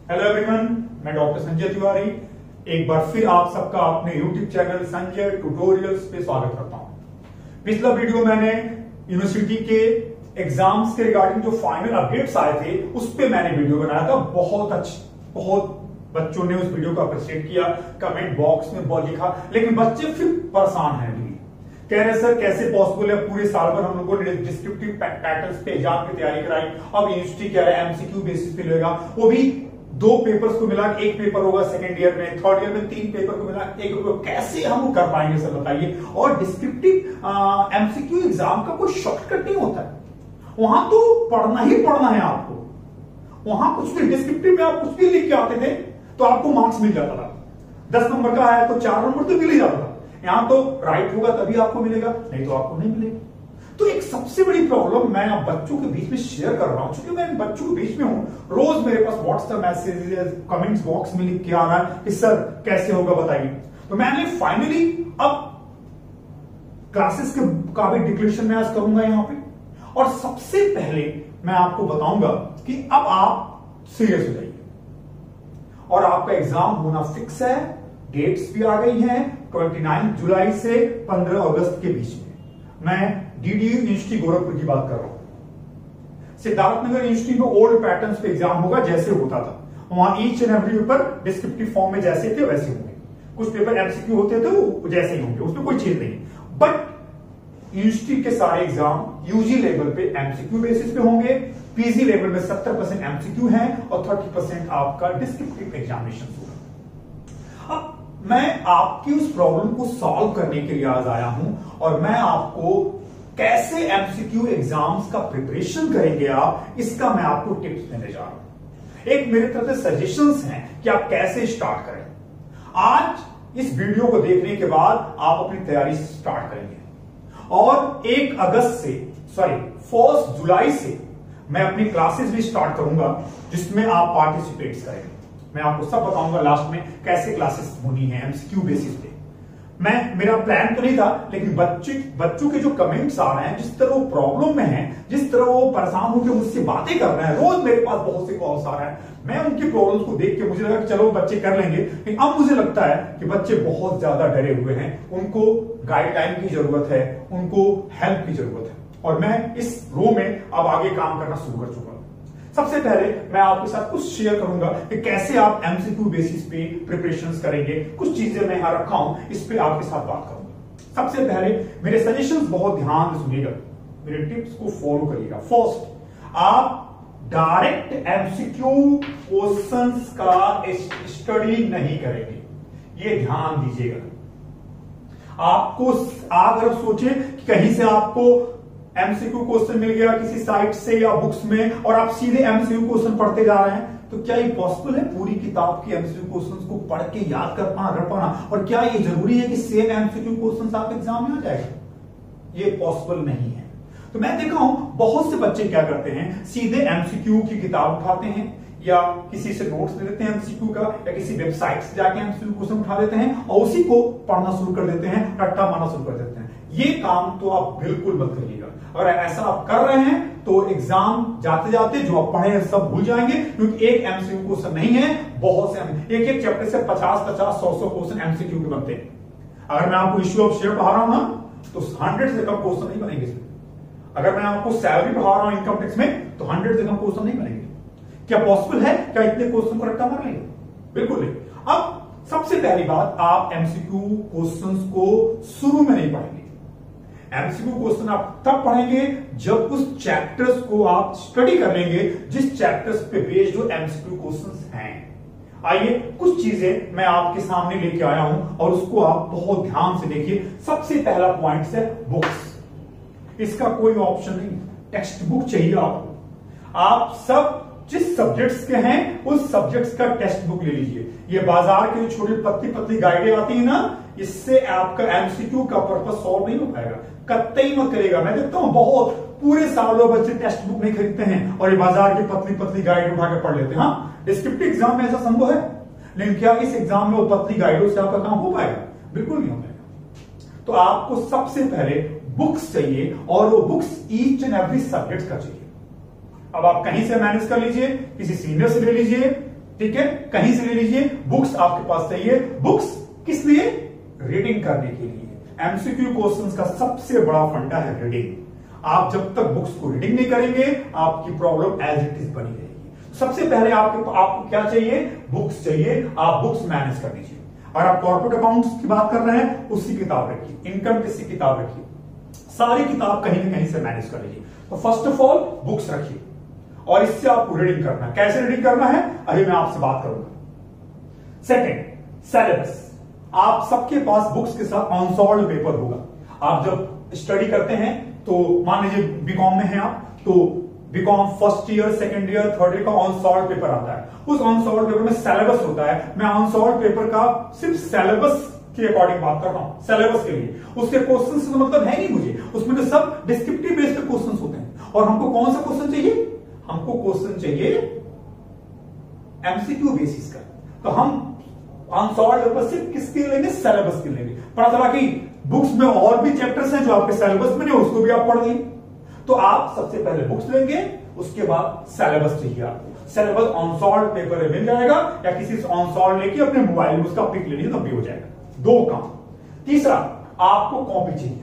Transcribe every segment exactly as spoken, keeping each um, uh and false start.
Hello everyone, मैं doctor Sanjay Tiwari एक बार फिर आप सबका अपने यूट्यूब चैनल संजय ट्यूटोरियल्स पे स्वागत करता हूं। पिछला वीडियो मैंने यूनिवर्सिटी के एग्जाम्स के रिगार्डिंग जो फाइनल अपडेट्स आए थे उस पे मैंने वीडियो बनाया था। बहुत अच्छा बहुत बच्चों ने उस वीडियो को अप्रिशिएट किया, कमेंट बॉक्स में बहुत लिखा, लेकिन बच्चे फिर परेशान हैं। कह रहे सर कैसे पॉसिबल है, पूरे साल भर हम लोगों ने डिस्क्रिप्टिव पैटर्न्स पे एग्जाम की तैयारी कराई, अब यूनिवर्सिटी कह रहा है एमसीक्यू बेसिस पे लेगा, वो भी दो पेपर्स को मिला, एक पेपर होगा सेकेंड ईयर में, थर्ड ईयर में तीन पेपर को मिला एक, कैसे हम कर पाएंगे सर बताइए। और डिस्क्रिप्टिव एमसीक्यू एग्जाम का कोई शॉर्टकट नहीं होता है, वहां तो पढ़ना ही पढ़ना है आपको। वहां कुछ भी डिस्क्रिप्टिव में आप कुछ भी लिख के आते थे तो आपको मार्क्स मिल जाता था, दस नंबर का है तो चार नंबर तो मिल ही जाता था। यहां तो राइट होगा तभी आपको मिलेगा, नहीं तो आपको नहीं मिलेगा। तो एक सबसे बड़ी प्रॉब्लम मैं आप बच्चों के बीच में शेयर कर रहा हूं, क्योंकि मैं बच्चों के बीच में हूं, रोज मेरे पास व्हाट्सएप मैसेज कमेंट्स बॉक्स में लिख के आ रहा है कि सर कैसे होगा बताइए। तो मैंने फाइनली अब क्लासेस के का भी डिक्लेरेशन मैं आज करूंगा यहां पे, और सबसे पहले मैं आपको बताऊंगा कि अब आप सीरियस हो जाइए और आपका एग्जाम होना फिक्स है। डेट्स भी आ गई हैं, उनतीस जुलाई से पंद्रह अगस्त के बीच में। मैं डीडीयू यूनिवर्सिटी गोरखपुर की बात कर रहा हूं। सिद्धार्थनगर यूनिवर्सिटी में ओल्ड पैटर्न्स पे एग्जाम होगा जैसे होता था, वहां each and every paper descriptive form में जैसे थे वैसे होंगे, कुछ पेपर एमसीक्यू होते थे वो जैसे ही होंगे, उसमें कोई चेंज नहीं। बट यूनिवर्सिटी के सारे एग्जाम यूजी लेवल पे एमसीक्यू बेसिस पे होंगे, पीजी लेवल में सत्तर परसेंट एमसीक्यू है और तीस परसेंट आपका डिस्क्रिप्टिव एग्जामिनेशन होगा। अब मैं आपकी उस प्रॉब्लम को सॉल्व करने के लिए आज आया हूं और मैं आपको कैसे एमसीक्यू एग्जाम्स का प्रिपरेशन करेंगे आप, इसका मैं आपको टिप्स देने जा रहा हूं। एक मेरे तरफ से सजेशंस हैं कि आप कैसे स्टार्ट करें। आज इस वीडियो को देखने के बाद आप अपनी तैयारी स्टार्ट करेंगे और एक अगस्त से सॉरी फर्स्ट जुलाई से मैं अपनी क्लासेस भी स्टार्ट करूंगा जिसमें आप पार्टिसिपेट करेंगे। मैं आपको सब बताऊंगा लास्ट में कैसे क्लासेस होनी है एमसीक्यू बेसिस पे। मैं मेरा प्लान तो नहीं था, लेकिन बच्चे बच्चों के जो कमेंट्स आ रहे हैं, जिस तरह वो प्रॉब्लम में हैं, जिस तरह वो परेशान होकर मुझसे बातें कर रहे हैं, रोज मेरे पास बहुत से कॉल्स आ रहे हैं, मैं उनकी प्रॉब्लम्स को देख के मुझे लगा कि चलो बच्चे कर लेंगे। लेकिन अब मुझे लगता है कि बच्चे बहुत ज्यादा डरे हुए हैं, उनको गाइडलाइन की जरूरत है, उनको हेल्प की जरूरत है, और मैं इस रो में अब आगे काम करना शुरू कर चुका हूं। सबसे पहले मैं आपके साथ कुछ शेयर करूंगा कि कैसे आप एमसीक्यू बेसिस पे प्रिपरेशंस करेंगे। कुछ चीजें मैं यहां रखा हूं, इस पे आपके साथ बात करूंगा। सबसे पहले मेरे सजेशंस बहुत ध्यान से सुनिएगा, मेरे टिप्स को फॉलो करिएगा। फर्स्ट, आप डायरेक्ट एमसीक्यू क्वेश्चंस का स्टडी नहीं करेंगे, ये ध्यान दीजिएगा। आपको अगर सोचे कि कहीं से आपको एमसीक्यू क्वेश्चन मिल गया किसी साइट से या बुक्स में और आप सीधे एमसीक्यू क्वेश्चन पढ़ते जा रहे हैं, तो क्या ये पॉसिबल है पूरी किताब की एमसीक्यू क्वेश्चंस को पढ़ के याद कर पाना, रट पाना? और क्या ये जरूरी है कि सेम एमसीक्यू क्वेश्चंस आपके एग्जाम में आ जाएगा? ये पॉसिबल नहीं है। तो मैं देखा हूं बहुत से बच्चे क्या करते हैं, सीधे एमसीक्यू की किताब उठाते हैं या किसी से नोट्स ले लेते हैं एमसीक्यू का, या किसी वेबसाइट से जाके एमसीक्यू क्वेश्चन उठा लेते हैं और उसी को पढ़ना शुरू कर देते हैं, रट्टा मारना शुरू कर देते हैं। ये काम तो आप बिल्कुल मत करिएगा। अगर ऐसा आप कर रहे हैं तो एग्जाम जाते जाते जो आप पढ़े हैं सब भूल जाएंगे, क्योंकि एक एमसीक्यू क्वेश्चन नहीं है, बहुत से एक एक चैप्टर से पचास पचास सौ सौ क्वेश्चन एमसीक्यू के बनते हैं। अगर मैं आपको इश्यू ऑफ शेयर पढ़ा रहा हूं ना तो हंड्रेड से कम क्वेश्चन नहीं बनेंगे इसमें। अगर मैं आपको सैलरी पढ़ा रहा हूं इनकम टैक्स में तो हंड्रेड से कम क्वेश्चन नहीं बनेंगे। क्या पॉसिबल है? क्या इतने क्वेश्चन को रट्टा मार लेंगे? बिल्कुल नहीं। अब सबसे पहली बात, आप एमसीक्यू क्वेश्चंस को शुरू में नहीं पढ़ेंगे। एमसीक्यू क्वेश्चन आप तब पढ़ेंगे जब उस चैप्टर्स को आप स्टडी कर लेंगे जिस चैप्टर्स पे बेस्ड जो एमसीक्यू क्वेश्चंस हैं। आइए कुछ चीजें मैं आपके सामने लेके आया हूं और उसको आप बहुत ध्यान से देखिए। सबसे पहला पॉइंट है बुक्स। इसका कोई ऑप्शन नहीं, टेक्स्ट बुक चाहिए आपको। आप सब जिस सब्जेक्ट्स के हैं उस सब्जेक्ट्स का टेक्स्ट बुक ले लीजिए। ये बाजार की छोटी पतली पतली गाइडें आती है ना, इससे आपका एमसीक्यू का पर्पस सॉल्व नहीं हो पाएगा, कतई मत करेगा। मैं देखता हूं बहुत पूरे सालों बच्चे टेक्स्ट बुक नहीं खरीदते हैं और ये बाजार की पतली पतली गाइड उठा के पढ़ लेते हैं। हाँ, डिस्क्रिप्टिव एग्जाम में ऐसा संभव है, लेकिन क्या इस एग्जाम में वो पतली गाइडों से आपका काम हो पाएगा? बिल्कुल नहीं हो पाएगा। तो आपको सबसे पहले बुक्स चाहिए और वो books each and every subject का चाहिए। अब आप कहीं से मैनेज कर लीजिए, किसी सीनियर से ले लीजिए, ठीक है, कहीं से ले लीजिए, बुक्स आपके पास चाहिए। बुक्स किस लिए? रीडिंग करने के लिए। एमसीक्यू क्वेश्चंस का सबसे बड़ा फंडा है रीडिंग। आप जब तक बुक्स को रीडिंग नहीं करेंगे आपकी प्रॉब्लम एज इट इज बनी रहेगी। सबसे पहले आपको आपको क्या चाहिए? बुक्स चाहिए। आप बुक्स मैनेज कर लीजिए। और आप कॉर्पोरेट अकाउंट्स की बात कर रहे हैं, उसकी किताब रखिए, इनकम टैक्स की किताब रखिए, सारी किताब कहीं ना कहीं से मैनेज कर लीजिए। तो फर्स्ट ऑफ ऑल बुक्स रखिए और इससे आपको रीडिंग करना है। कैसे रीडिंग करना है अभी मैं आपसे बात करूंगा। Second, syllabus. आप सबके पास बुक्स के साथ अनसॉल्व्ड पेपर होगा। आप जब स्टडी करते हैं तो मान लीजिए बीकॉम में हैं आप, तो BCom first year, second year, third year का अनसॉल्व्ड पेपर आता है। उस अनसॉल्व्ड पेपर में सिलेबस होता है। मैं अनसॉल्व्ड पेपर का सिर्फ सिलेबस के अकॉर्डिंग बात कर रहा हूं, सिलेबस के लिए। उसके क्वेश्चन से तो मतलब है नहीं मुझे, उसमें तो सब डिस्क्रिप्टिव बेस्ड क्वेश्चन होते हैं। और हमको कौन सा क्वेश्चन चाहिए? हमको क्वेश्चन चाहिए एमसीक्यू बेसिस का। तो हम अनसॉल्व्ड पेपर सिर्फ किसके लेंगे? सिलेबस के लेंगे। पता चला कि बुक्स में और भी चैप्टर्स हैं जो आपके सिलेबस में नहीं, उसको भी आप पढ़ लेंगे। तो आप सबसे पहले बुक्स लेंगे, उसके बाद सिलेबस चाहिए आपको। सिलेबस अनसॉल्व्ड पेपर में मिल जाएगा या किसी से अनसॉल्व्ड लेके अपने मोबाइल में उसका पिक ले लीजिए तब भी हो जाएगा। दो काम। तीसरा, आपको कॉपी चाहिए।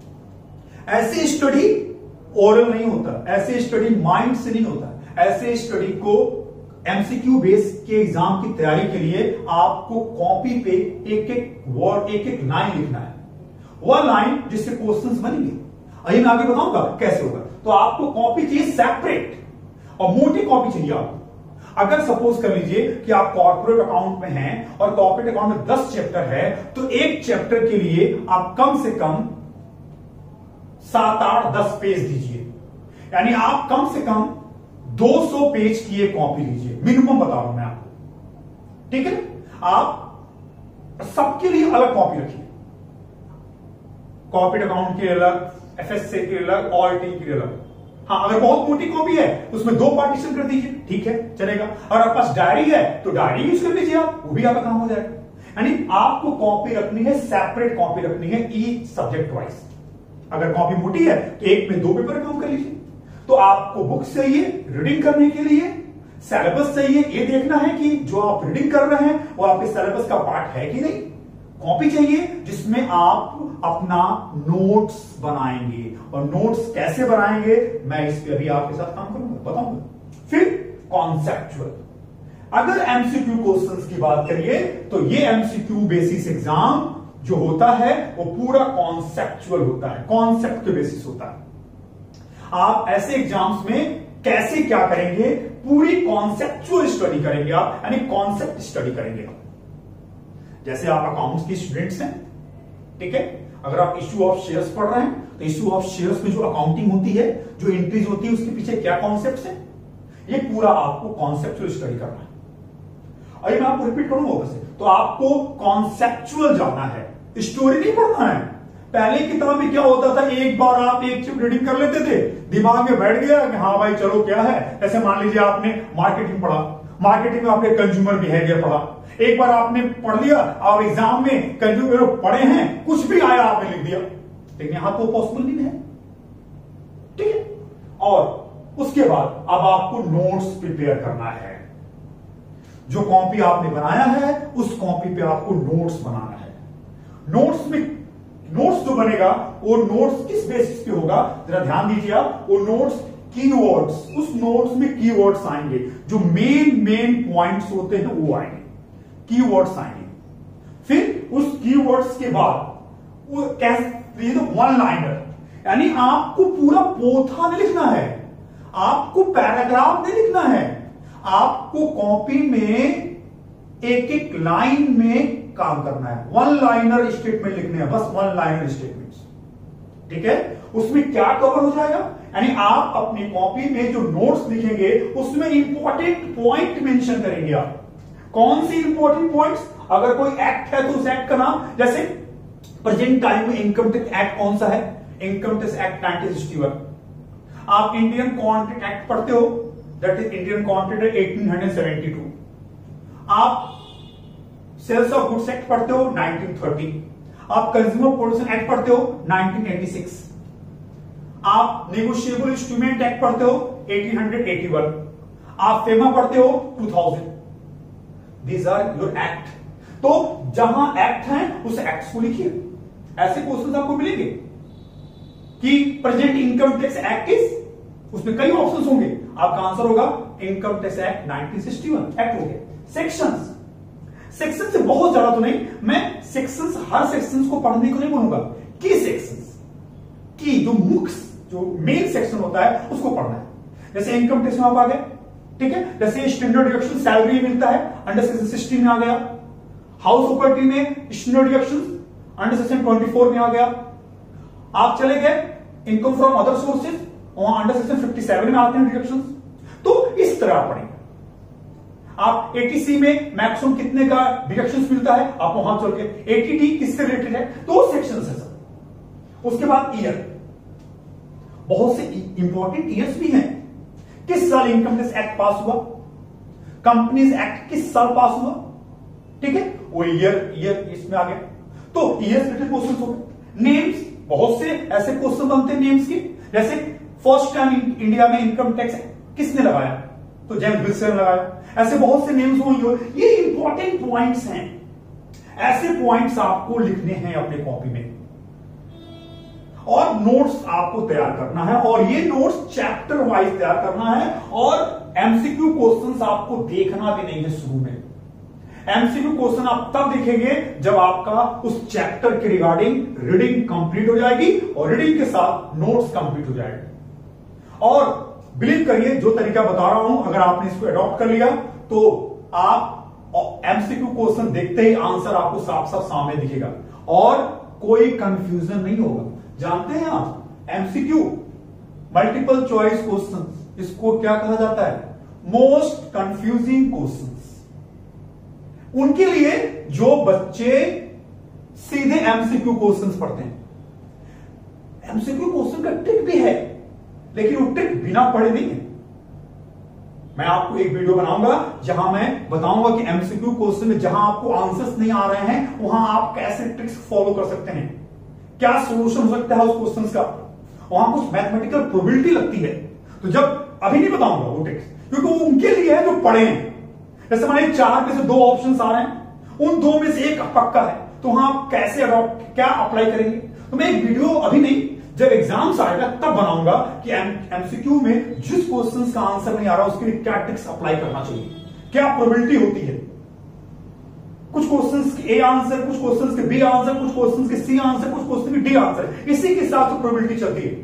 ऐसे स्टडी ओरल नहीं होता, ऐसे स्टडी माइंड से नहीं होता। ऐसे स्टडी को एमसीक्यू बेस के एग्जाम की तैयारी के लिए आपको कॉपी पे एक एक वर्ड, एक एक लाइन लिखना है। वह लाइन जिससे क्वेश्चंस बनेंगे। अभी मैं आगे बताऊंगा कैसे होगा। तो आपको कॉपी चाहिए सेपरेट और मोटी कॉपी चाहिए आपको। अगर सपोज कर लीजिए कि आप कॉर्पोरेट अकाउंट में हैं और कॉर्पोरेट अकाउंट में दस चैप्टर है, तो एक चैप्टर के लिए आप कम से कम सात आठ दस पेज दीजिए। यानी आप कम से कम दो सौ पेज की एक कॉपी लीजिए, मिनिमम बता रहा हूं मैं आपको। ठीक है, आप सबके लिए अलग कॉपी रखिए। कॉर्पोरेट अकाउंट के अलग, एफएससी के अलग, ऑल टी के अलग। हाँ, अगर बहुत मोटी कॉपी है तो उसमें दो पार्टीशन कर दीजिए, ठीक है, चलेगा। और आपके पास डायरी है तो डायरी यूज कर लीजिए आप, वो भी आपका काम हो जाएगा। यानी आपको कॉपी रखनी है, सेपरेट कॉपी रखनी है ईच सब्जेक्ट वाइज। अगर कॉपी मोटी है तो एक में दो पेपर काम कर लीजिए। तो आपको बुक्स चाहिए रीडिंग करने के लिए, सिलेबस चाहिए, ये देखना है कि जो आप रीडिंग कर रहे हैं वो आपके सिलेबस का पार्ट है कि नहीं। कॉपी चाहिए जिसमें आप अपना नोट्स बनाएंगे। और नोट्स कैसे बनाएंगे मैं इस पे अभी आपके साथ काम करूंगा, बताऊंगा। फिर कॉन्सेप्चुअल। अगर एमसीक्यू क्वेश्चंस की बात करिए तो ये एमसीक्यू बेसिस एग्जाम जो होता है वो पूरा कॉन्सेप्चुअल होता है, कॉन्सेप्ट के बेसिस होता है। आप ऐसे एग्जाम्स में कैसे क्या करेंगे? पूरी कॉन्सेप्चुअल स्टडी करेंगे आप, यानी कॉन्सेप्ट स्टडी करेंगे आप। जैसे आप अकाउंट्स की स्टूडेंट्स हैं, ठीक है, अगर आप इश्यू ऑफ शेयर्स पढ़ रहे हैं तो इश्यू ऑफ शेयर्स में जो अकाउंटिंग होती है, जो एंट्रीज होती है, उसके पीछे क्या कॉन्सेप्ट्स हैं, ये पूरा आपको कॉन्सेप्चुअल स्टडी करना है। अभी मैं आपको रिपीट करूंगा वैसे, तो आपको कॉन्सेप्चुअल जाना है, स्टोरी नहीं पढ़ना है। पहले किताब में क्या होता था, एक बार आप एक चिप रीडिंग कर लेते थे, दिमाग में बैठ गया कि हाँ भाई चलो क्या है। जैसे मान लीजिए आपने मार्केटिंग पढ़ा, मार्केटिंग में आपने कंज्यूमर बिहेवियर पढ़ा, एक बार आपने पढ़ लिया, आप एग्जाम में कंज्यूमर पढ़े हैं, कुछ भी आया आपने लिख दिया, लेकिन यहां तो पॉसिबल नहीं है, ठीक है। और उसके बाद अब आपको नोट्स प्रिपेयर करना है। जो कॉपी आपने बनाया है उस कॉपी पे आपको नोट्स बनाना है। नोट्स में नोट्स जो बनेगा वो नोट्स किस बेसिस पे होगा, जरा ध्यान दीजिए आप। वो नोट्स कीवर्ड्स, उस नोट्स में कीवर्ड्स आएंगे, जो मेन मेन पॉइंट्स होते हैं वो आएंगे, कीवर्ड्स आएंगे। फिर उस कीवर्ड्स के बाद वो कैसे तो वन लाइनर, यानी आपको पूरा पोथा नहीं लिखना है, आपको पैराग्राफ नहीं लिखना है, आपको कॉपी में एक एक लाइन में काम करना है। वन लाइनर स्टेटमेंट लिखने हैं, बस वन लाइनर स्टेटमेंट्स, ठीक है। उसमें क्या कवर हो जाएगा, यानी आप अपनी कॉपी में जो नोट्स लिखेंगे उसमें इंपॉर्टेंट पॉइंट मेंशन करेंगे आप। कौन सी इंपॉर्टेंट पॉइंट्स? अगर कोई एक्ट है तो उस एक्ट का नाम, जैसे प्रेजेंट टाइम में इनकम टैक्स एक्ट कौन सा है, income tax act nineteen sixty one. आप इंडियन कॉन्ट्रैक्ट एक्ट पढ़ते हो, that is Indian contract act eighteen seventy two. आप सेल्स ऑफ गुड्स एक्ट पढ़ते हो नाइनटीन थर्टी। आप कंज्यूमर प्रोटेक्शन एक्ट पढ़ते हो नाइनटीन एटी सिक्स। आप नेगोशिएबल इंस्ट्रूमेंट एक्ट पढ़ते हो एटीन एटी वन। आप फेमा पढ़ते हो two thousand. These are your act. तो जहां एक्ट है उस एक्ट को लिखिए। ऐसे क्वेश्चन आपको मिलेंगे कि present income tax act is, उसमें कई ऑप्शंस होंगे, आपका आंसर होगा income tax act nineteen sixty one. Act हो गया। सेक्शंस, सेक्शन से बहुत ज्यादा तो नहीं, मैं सेक्शंस, हर सेक्शंस को पढ़ने को नहीं बोलूंगा, की सेक्शंस की जो मुख्य जो मेन सेक्शन होता है उसको पढ़ना है। जैसे इनकम टैक्स में आप आ गए, ठीक है। जैसे स्टैंडर्ड डिडक्शन सैलरी मिलता है, अंडर सेक्शन सिक्सटी में आ गया। हाउस प्रॉपर्टी में standard deduction under section twenty four में आ गया। आप चले गए इनकम फ्रॉम अदर सोर्सेज, वहां अंडर सेक्शन फिफ्टी सेवन में आते हैं डिडक्शन। तो इस तरह आप पढ़ेंगे। आप एटीसी में मैक्सिमम कितने का डिडक्शन मिलता है, आप वहां चल के एटीटी किससे रिलेटेड है, तो सेक्शन है सब। उसके बाद ईयर, बहुत से इंपॉर्टेंट ईयर्स भी हैं। किस साल इनकम टैक्स एक्ट पास हुआ, कंपनीज एक्ट किस साल पास हुआ, ठीक है, वो ईयर ईयर इसमें आ गया। तो ईयर रिलेटेड क्वेश्चन हो गए। नेम्स, बहुत से ऐसे क्वेश्चन बनते हैं नेम्स के। जैसे फर्स्ट टाइम इंडिया में इनकम टैक्स किसने लगाया, तो जेम्स विल्सन ने लगाया। ऐसे बहुत से नेम्स होंगे। ये इंपॉर्टेंट पॉइंट्स हैं। ऐसे पॉइंट्स आपको लिखने हैं अपने कॉपी में और नोट्स आपको तैयार करना है, और ये नोट्स चैप्टर वाइज तैयार करना है। और एमसीक्यू क्वेश्चंस आपको देखना भी नहीं है शुरू में। एमसीक्यू क्वेश्चन आप तब देखेंगे जब आपका उस चैप्टर के रिगार्डिंग रीडिंग कंप्लीट हो जाएगी और रीडिंग के साथ नोट्स कंप्लीट हो जाएगी। और बिलीव करिए, जो तरीका बता रहा हूं, अगर आपने इसको अडॉप्ट कर लिया तो आप एमसीक्यू क्वेश्चन देखते ही आंसर आपको साफ साफ सामने दिखेगा और कोई कंफ्यूजन नहीं होगा। जानते हैं आप, एमसीक्यू मल्टीपल चॉइस क्वेश्चन, इसको क्या कहा जाता है, मोस्ट कंफ्यूजिंग क्वेश्चंस। उनके लिए जो बच्चे सीधे एमसीक्यू क्वेश्चंस पढ़ते हैं। एमसीक्यू क्वेश्चन का ट्रिक भी है, लेकिन वो ट्रिक बिना पढ़े नहीं है। मैं आपको एक वीडियो बनाऊंगा जहां मैं बताऊंगा कि एमसीक्यू क्वेश्चन में जहां आपको आंसर्स नहीं आ रहे हैं वहां आप कैसे ट्रिक्स फॉलो कर सकते हैं, क्या सोल्यूशन हो सकता है उस क्वेश्चन का। वहां कुछ मैथमेटिकल प्रोबेबिलिटी लगती है, तो जब अभी नहीं बताऊंगा वो ट्रिक्स, क्योंकि वो उनके लिए है जो पढ़े हैं। जैसे मान चार में से दो ऑप्शंस आ रहे हैं, उन दो में से एक पक्का है, तो वहां आप कैसे अडॉप्ट, क्या अप्लाई करेंगे। तो मैं एक वीडियो अभी नहीं, जब एग्जाम्स आएगा तब बनाऊंगा कि एमसीक्यू में जिस क्वेश्चंस का आंसर नहीं आ रहा उसके लिए क्या ट्रिक्स अप्लाई करना चाहिए, क्या प्रोबेबिलिटी होती है। कुछ क्वेश्चंस के ए आंसर, कुछ क्वेश्चंस के बी आंसर, कुछ क्वेश्चंस के सी आंसर, कुछ क्वेश्चन के डी आंसर, इसी के हिसाब से प्रोबेबिलिटी चलती है।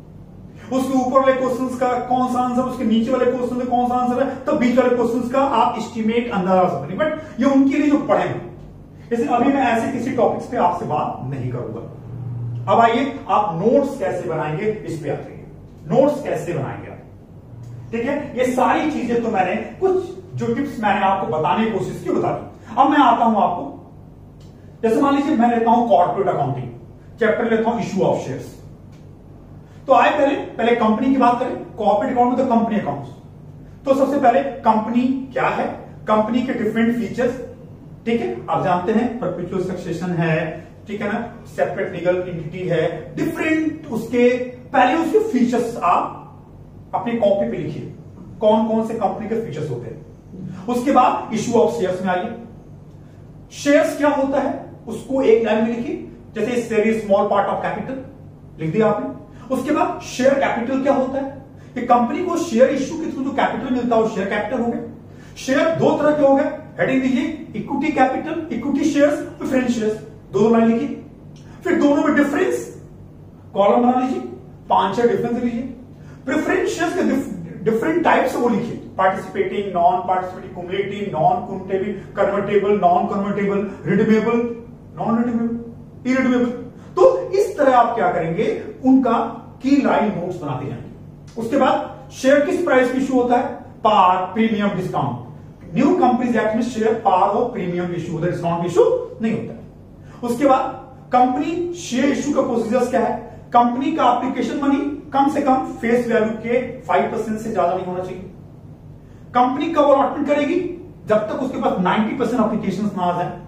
उसके ऊपर वाले क्वेश्चंस का कौन सा आंसर, उसके नीचे वाले क्वेश्चन का कौन सा आंसर है, तब बीच वाले क्वेश्चंस का आप एस्टिमेट अंदाजा सकते हैं। बट ये उनके लिए जो पढ़े हैं, इसलिए अभी मैं ऐसे किसी टॉपिक्स पे आपसे बात नहीं करूंगा। अब आइए, आप नोट्स कैसे बनाएंगे इस पे आते हैं। नोट्स कैसे बनाएंगे आप, ठीक है। ये सारी चीजें तो मैंने कुछ जो टिप्स मैंने आपको बताने की कोशिश की बता दी। अब मैं आता हूं आपको, जैसे मान लीजिए मैं लेता हूं कॉर्पोरेट अकाउंटिंग चैप्टर, लेता हूं इशू ऑफ शेयर्स। तो आए पहले पहले कंपनी की बात करें। कॉर्पोरेट अकाउंट में तो कंपनी अकाउंट्स, तो सबसे पहले कंपनी क्या है, कंपनी के डिफरेंट फीचर्स, ठीक है। आप जानते हैं परपेचुअल सक्सेशन है, ठीक है ना, सेपरेट लीगल एंटिटी है, डिफरेंट उसके पहले उसके फीचर्स आप अपनी कॉपी पे लिखिए, कौन कौन से कंपनी के फीचर्स होते हैं। उसके बाद इशू ऑफ शेयर्स में आइए। शेयर्स क्या होता है उसको एक लाइन में लिखिए, जैसे share is small part of capital, लिख दिया आपने। उसके बाद शेयर कैपिटल क्या होता है, कि कंपनी को शेयर इश्यू के थ्रू जो कैपिटल मिलता है वो शेयर कैपिटल हो गया। शेयर दो तरह के हो गए, हेडिंग दीजिए equity capital, equity shares, preference shares, दो लाइन लिखिए। फिर दोनों में डिफरेंस कॉलम बना लीजिए, पांच छह डिफरेंस लीजिए। प्रेफरेंस शेयर्स के डिफरेंट टाइप्स वो लिखिए, participating, non participating, cumulative, non cumulative, convertible, non convertible, redeemable, non redeemable, irredeemable. तो इस तरह आप क्या करेंगे, उनका की लाइन नोट्स बनाते जाएंगे। उसके बाद शेयर किस प्राइस पे इशू होता है, par, premium, discount. New companies act में शेयर पार और प्रीमियम इशू होता है, डिस्काउंट इशू नहीं होता है। उसके बाद कंपनी शेयर इशू का प्रोसीजर क्या है, कंपनी का एप्लीकेशन मनी कम से कम फेस वैल्यू के फाइव परसेंट से ज्यादा नहीं होना चाहिए। कंपनी कब अलॉटमेंट करेगी, जब तक उसके पास नाइन्टी परसेंट एप्लीकेशन ना आ जाए,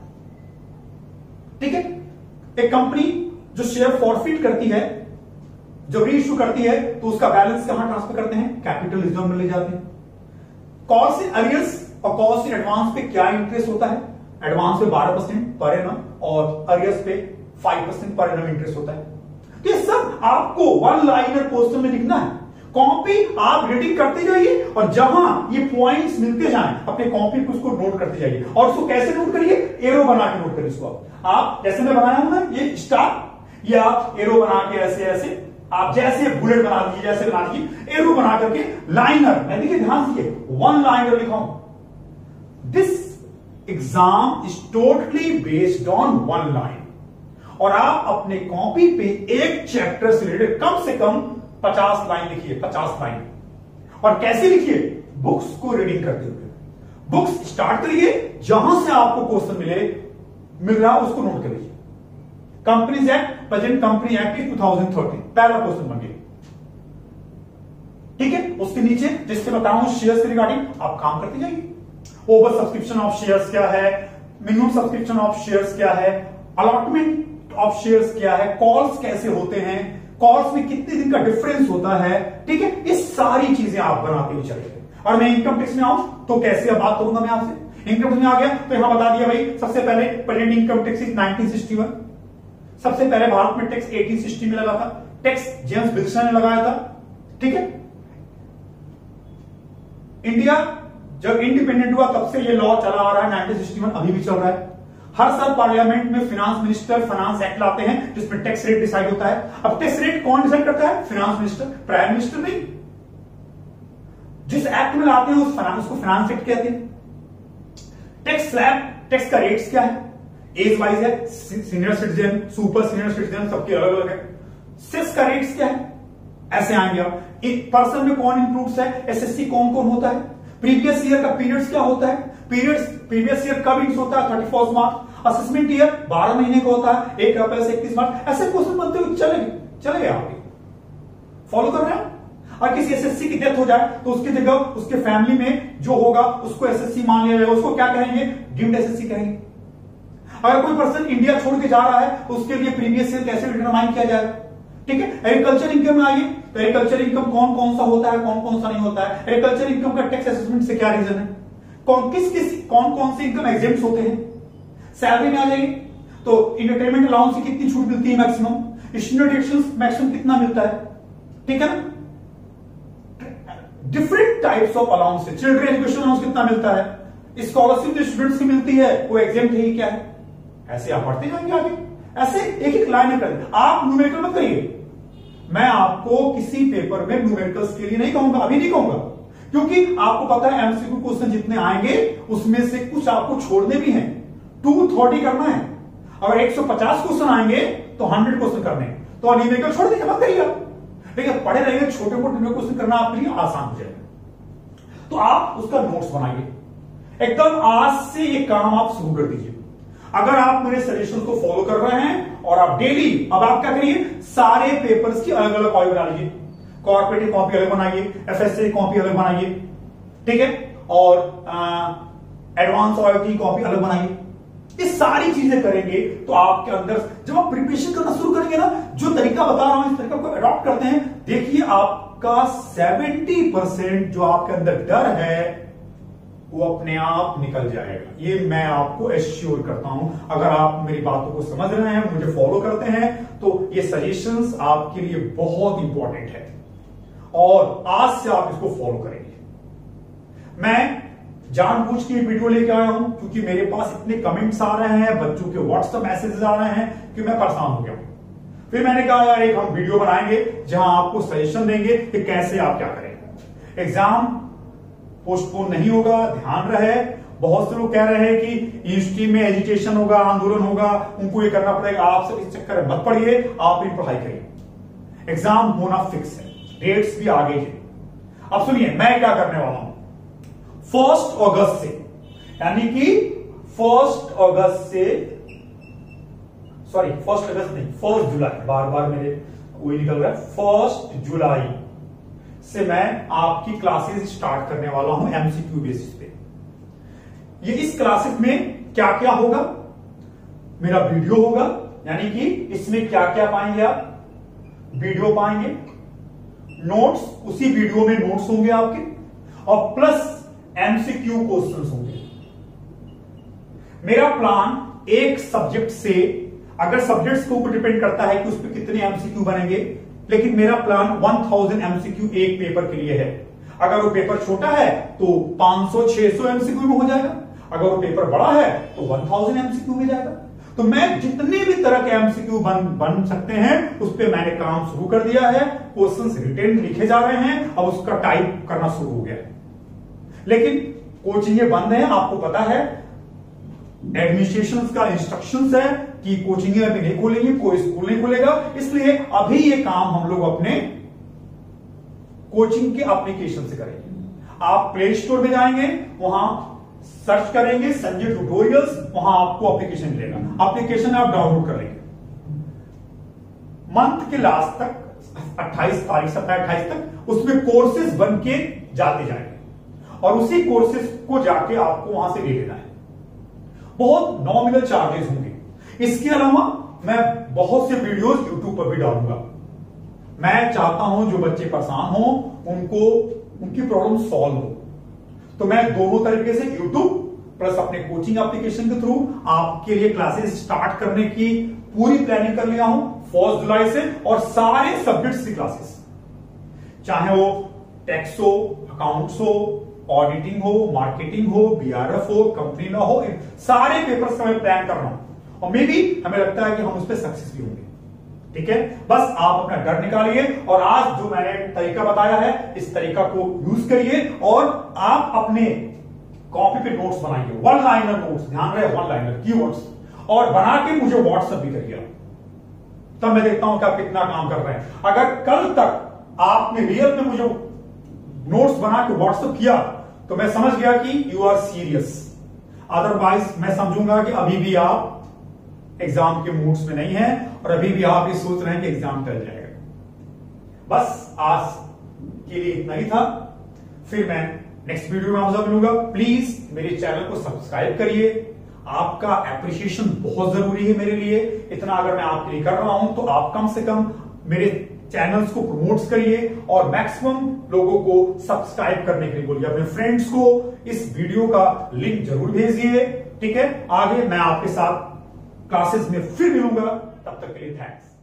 ठीक है। एक कंपनी जो शेयर फॉरफिट करती है, जब री इश्यू करती है, तो उसका बैलेंस कहां ट्रांसफर करते हैं, कैपिटल रिजर्व में ले जाते हैं। कॉल से अरियर्स और कॉस्ट इन एडवांस पे क्या इंटरेस्ट होता है? एडवांस पे बारह परसेंट पर एनम और अरियर्स पे फाइव परसेंट पर एनम इंटरेस्ट होता है। तो ये सब आपको वन लाइनर क्वेश्चन में लिखना है। कॉपी आप रीडिंग करते जाइए और जहां ये पॉइंट्स मिलते जाएं अपने कॉपी पे उसको नोट करते जाइए। और उसको कैसे नोट करिए? एरो बना के नोट करिए इसको। आप जैसे मैं बनाया हूं ना ये स्टार, या एरो बना के ऐसे ऐसे आप जैसे बुलेट बना दीजिए, जैसे बना दीजिए एरो बना करके लाइनर। मैं देखिए ध्यान से वन लाइनर लिखा हूं। This exam is totally based on one line. और आप अपने कॉपी पे एक चैप्टर से रिलेटेड कम से कम पचास लाइन लिखिए, पचास लाइन। और कैसे लिखिए? बुक्स को रीडिंग करते हुए। बुक्स स्टार्ट करिए, जहां से आपको क्वेश्चन मिले मिल रहा उसको नोट कर लीजिए। Companies act, present company act two thousand thirteen, पहला क्वेश्चन बन गया। ठीक है, उसके नीचे जिससे बताऊं शेयर्स के रिगार्डिंग आप काम करते जाइए। ओवर सब्सक्रिप्शन ऑफ शेयर्स क्या है, मिनिमम सब्सक्रिप्शन ऑफ शेयर्स क्या है, अलॉटमेंट ऑफ शेयर्स क्या है, कॉल्स कैसे होते हैं, कॉल्स में कितने दिन का डिफरेंस होता है। ठीक है, ये सारी चीजें आप बनाते हुए चले। और मैं इनकम टैक्स में आऊं तो कैसे अब बात करूंगा मैं आपसे। इनकम टैक्स में आ गया तो यहां बता दिया भाई, सबसे पहले present income tax is nineteen sixty one. सबसे पहले भारत में टैक्स एटीन सिक्सटी में लगा था, टैक्स जेम्स विल्सन ने लगाया था। ठीक है, इंडिया जब इंडिपेंडेंट हुआ तब से ये लॉ चला आ रहा है, नाइनटीन सिक्सटी वन अभी भी चल रहा है। हर साल पार्लियामेंट में फिनांस मिनिस्टर फाइनेंस एक्ट लाते हैं जिसमें टैक्स रेट डिसाइड होता है। अब टैक्स रेट कौन डिसाइड करता है? फिनांस मिनिस्टर, प्राइम मिनिस्टर नहीं। जिस एक्ट में लाते हैं उस फाइनेंस को फाइनेंस एक्ट कहते हैं। टैक्स स्लैब, टैक्स का रेट्स क्या है? एज वाइज है, senior citizen, super senior citizen, सबके अलग अलग है। सेस का रेट्स क्या है? ऐसे आएंगे आप। एक पर्सन में कौन इंक्लूड्स है, एसएससी कौन कौन होता है, प्रीवियस ईयर का पीरियड्स क्या होता है, पीरियड्स प्रीवियस ईयर कब इंस होता है, thirty first March, assessment year बारह महीने का होता है, एक अप्रैल से इकतीस मार्च। ऐसे क्वेश्चन बनते हुए चलेंगे चलेंगे आपके, फॉलो कर रहे हैं। और किसी एसएससी की डेथ हो जाए तो उसकी जगह उसके फैमिली में जो होगा उसको एसएससी मान लिया जाएगा, उसको क्या कहेंगे? डीम्ड एसएससी कहेंगे। अगर कोई पर्सन इंडिया छोड़ के जा रहा है तो उसके लिए प्रीवियस ईयर कैसे डिटरमाइन किया जाएगा? ठीक है, एग्रीकल्चर इनकम में आइए तो एग्रीकल्चर इनकम कौन कौन सा होता है, कौन कौन सा नहीं होता है, एग्रीकल्चर इनकम का टैक्स असेसमेंट से क्या रीजन है, कौन किस किस कौन कौन से इनकम एग्जेम्प्ट होते हैं। सैलरी में आ जाइए तो इंटरटेनमेंट अलाउंस की कितनी छूट मिलती है मैक्सिमम, स्टूडेंट डिडक्शंस मैक्सिमम कितना मिलता है। ठीक है ना, different types of allowance, children education allowance कितना मिलता है, स्कॉलरशिप जो स्टूडेंट्स की मिलती है वो एग्जेम्प्ट है क्या है। ऐसे आप पढ़ते जाएंगे आगे, ऐसे एक एक लाइन करें। आप न्यूमेरिकल मत करिए, मैं आपको किसी पेपर में न्यूमेरिकल्स के लिए नहीं कहूंगा, अभी नहीं कहूंगा, क्योंकि आपको पता है एमसीक्यू क्वेश्चन जितने आएंगे उसमें से कुछ आपको छोड़ने भी हैं, टू थर्टी करना है। अगर एक सौ पचास क्वेश्चन आएंगे तो हंड्रेड क्वेश्चन करने, तो न्यूमेरिकल छोड़ देंगे, मत करिएगा। लेकिन पढ़े रहेंगे छोटे मोटे क्वेश्चन करना आपके लिए आसान हो जाएगा। तो आप उसका नोट्स बनाइए, एकदम आज से ये काम आप शुरू कर दीजिए। अगर आप मेरे सजेशन को फॉलो कर रहे हैं और आप डेली, अब आप क्या करिए, सारे पेपर्स की अलग अलग कॉपी बना लीजिए। कॉर्पोरेटिव कॉपी अलग बनाइए, एफएससी कॉपी अलग बनाइए, ठीक है, और एडवांस ऑयल की कॉपी अलग बनाइए। ये सारी चीजें करेंगे तो आपके अंदर जब आप प्रिपरेशन करना शुरू करेंगे ना, जो तरीका बता रहा हूं इस तरीका को अडॉप्ट करते हैं, देखिए आपका सेवेंटी परसेंट जो आपके अंदर डर है वो अपने आप निकल जाएगा। ये मैं आपको एश्योर करता हूं। अगर आप मेरी बातों को समझ रहे हैं, मुझे फॉलो करते हैं, तो ये सजेशंस आपके लिए बहुत इंपॉर्टेंट है और आज से आप इसको फॉलो करेंगे। मैं जानबूझ के वीडियो लेके आया हूं क्योंकि मेरे पास इतने कमेंट्स आ रहे हैं, बच्चों के व्हाट्सएप मैसेजेस आ रहे हैं कि मैं परेशान हो गया हूं। फिर मैंने कहा यार एक हम वीडियो बनाएंगे जहां आपको सजेशन देंगे कि कैसे आप क्या करें। एग्जाम पोस्टपोन नहीं होगा, ध्यान रहे। बहुत से लोग कह रहे हैं कि यूनिवर्सिटी में एजुकेशन होगा, आंदोलन होगा, उनको ये करना पड़ेगा। आप सब इस चक्कर में मत पड़िए, आप भी पढ़ाई करिए। एग्जाम होना फिक्स है, डेट्स भी आगे हैं। अब सुनिए मैं क्या करने वाला हूं। फर्स्ट अगस्त से, यानी कि फर्स्ट अगस्त से, सॉरी फर्स्ट अगस्त नहीं, फर्स्ट जुलाई, बार बार मेरे वही निकल रहा है, फर्स्ट जुलाई से मैं आपकी क्लासेस स्टार्ट करने वाला हूं एमसीक्यू बेसिस पे। ये इस क्लासेस में क्या क्या होगा, मेरा वीडियो होगा, यानी कि इसमें क्या क्या पाएंगे आप, वीडियो पाएंगे, नोट्स, उसी वीडियो में नोट्स होंगे आपके, और प्लस एमसीक्यू क्वेश्चंस होंगे। मेरा प्लान एक सब्जेक्ट से, अगर सब्जेक्ट्स के ऊपर डिपेंड करता है कि उस पर कितने एमसीक्यू बनेंगे, लेकिन मेरा प्लान हज़ार एमसीक्यू एक पेपर के लिए है। अगर वो पेपर छोटा है तो पाँच सौ छह सौ एमसीक्यू में हो जाएगा, अगर वो पेपर बड़ा है तो हज़ार एमसीक्यू में जाएगा। तो मैं जितने भी तरह के एमसीक्यू बन बन सकते हैं उस पर मैंने काम शुरू कर दिया है। क्वेश्चंस रिटेन लिखे जा रहे हैं, अब उसका टाइप करना शुरू हो गया है। लेकिन कोचिंग बंद है, आपको पता है एडमिनिस्ट्रेशन का इंस्ट्रक्शंस है कि कोचिंग अभी नहीं खोलेंगे, कोई स्कूल नहीं खुलेगा, इसलिए अभी ये काम हम लोग अपने कोचिंग के एप्लीकेशन से करेंगे। आप प्ले स्टोर में जाएंगे, वहां सर्च करेंगे संजय ट्यूटोरियल्स, वहां आपको एप्लीकेशन मिलेगा। एप्लीकेशन आप डाउनलोड कर लेंगे। मंथ के लास्ट तक अट्ठाईस तारीख से अट्ठाईस तक उसमें कोर्सेज बन के जाते जाएंगे और उसी कोर्सेज को जाके आपको वहां से ले लेना है। बहुत नॉमिनल चार्जेस होंगे। इसके अलावा मैं बहुत से वीडियोस यूट्यूब पर भी डालूंगा। मैं चाहता हूं जो बच्चे परेशान हो उनको उनकी प्रॉब्लम सॉल्व हो, तो मैं दोनों तरीके से यूट्यूब प्लस अपने कोचिंग एप्लीकेशन के थ्रू आपके लिए क्लासेस स्टार्ट करने की पूरी प्लानिंग कर लिया हूं फर्स्ट जुलाई से, और सारे सब्जेक्ट्स की क्लासेस, चाहे वो टैक्स हो, अकाउंट्स हो, ऑडिटिंग हो, मार्केटिंग हो, बीआरएफ हो, कंपनी लॉ हो, सारे पेपर्स का मैं प्लान कर रहा हूं और मे बी हमें लगता है कि हम उस पर सक्सेस भी होंगे। ठीक है, बस आप अपना डर निकालिए और आज जो मैंने तरीका बताया है इस तरीका को यूज करिए और आप अपने कॉपी पे नोट्स बनाइए, वन लाइनर नोट्स, ध्यान रहे वन लाइनर कीवर्ड्स, और बना के मुझे व्हाट्सएप भी करिए, तब मैं देखता हूं कि आप कितना काम कर रहे हैं। अगर कल तक आपने रियल में मुझे नोट्स बना के व्हाट्सएप किया तो मैं समझ गया कि यू आर सीरियस, अदरवाइज मैं समझूंगा कि अभी भी आप एग्जाम के मूड्स में नहीं है और अभी भी आप ये सोच रहे हैं कि एग्जाम टल जाएगा। बस आज के लिए इतना ही था, फिर मैं नेक्स्ट वीडियो में आपसे मिलूंगा। प्लीज मेरे चैनल को सब्सक्राइब करिए, आपका एप्रिसिएशन बहुत जरूरी है मेरे लिए। इतना अगर मैं आपके लिए कर रहा हूं तो आप कम से कम मेरे चैनल्स को प्रमोट करिए और मैक्सिमम लोगों को सब्सक्राइब करने के लिए बोलिए। अपने फ्रेंड्स को इस वीडियो का लिंक जरूर भेजिए। ठीक है, आगे मैं आपके साथ क्लासेस में फिर मिलूंगा, तब तक के लिए थैंक्स।